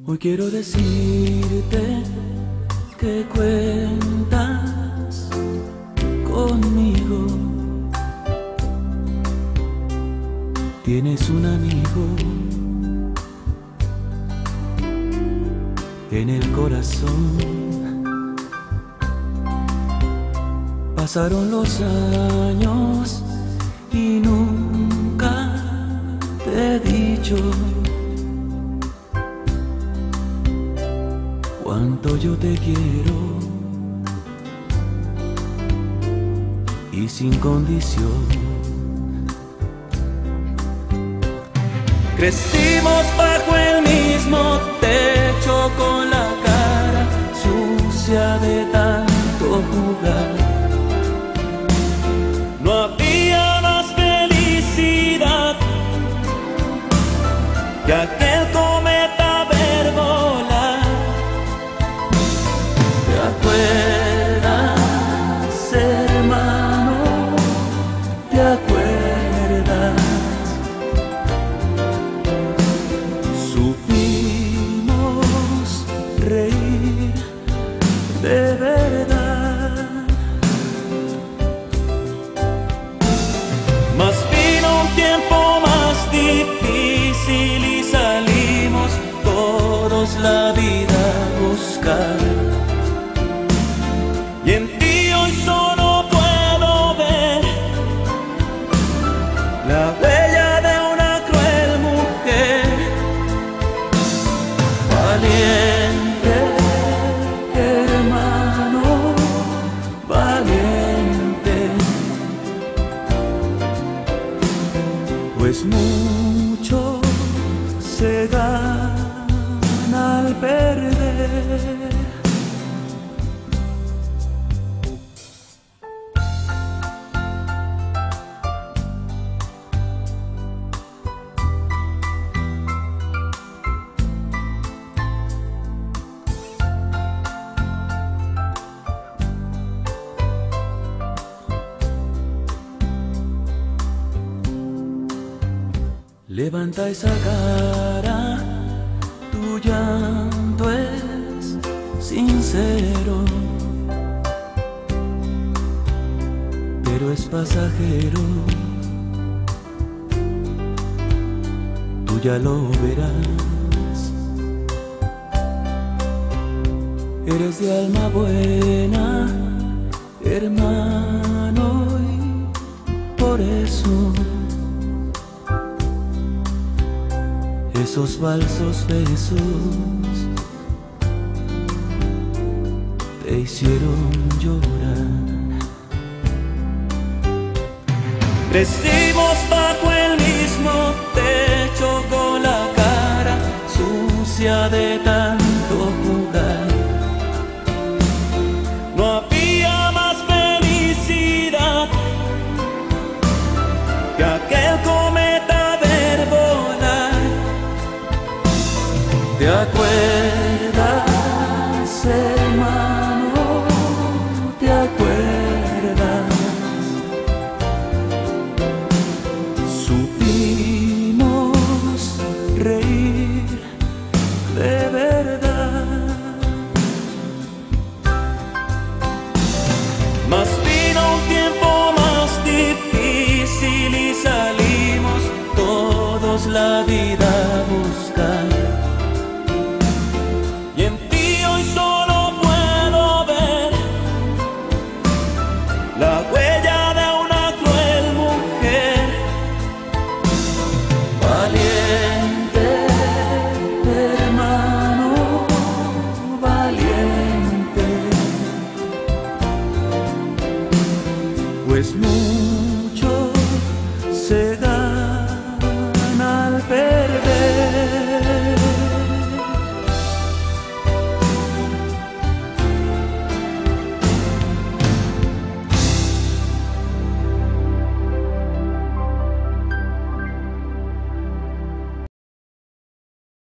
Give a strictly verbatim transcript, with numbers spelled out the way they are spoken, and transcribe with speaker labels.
Speaker 1: Hoy quiero decirte que cuentas conmigo. Tienes un amigo en el corazón. Pasaron los años y nunca te he dicho cuánto yo te quiero, y sin condición. Crecimos bajo el mismo techo, con la cara sucia de tanto jugar. No había más felicidad que aquel cometa ver volar. ¿Te acuerdas, hermano? ¿Te acuerdas? Supimos reír de verdad. Mas vino un tiempo más difícil y salimos todos la vida a buscar. Y en ti hoy solo puedo ver la huella de una cruel mujer, valiente, hermano, valiente, pues mucho se gana al perder. Levanta esa cara, tu llanto es sincero, pero es pasajero. Tú ya lo verás. Eres de alma buena, hermano, y por eso esos falsos besos te hicieron llorar. Crecimos bajo el mismo techo, con la cara sucia de tanto jugar. No había más felicidad que aquel cometa ver volar. ¿Te acuerdas?